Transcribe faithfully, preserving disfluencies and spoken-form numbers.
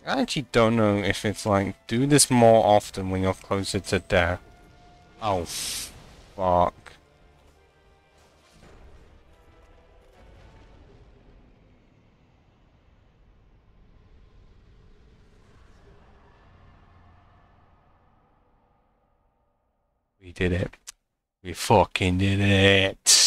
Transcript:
I actually don't know if it's like, do this more often when you're closer to death. Oh, fuck. We did it. We fucking did it.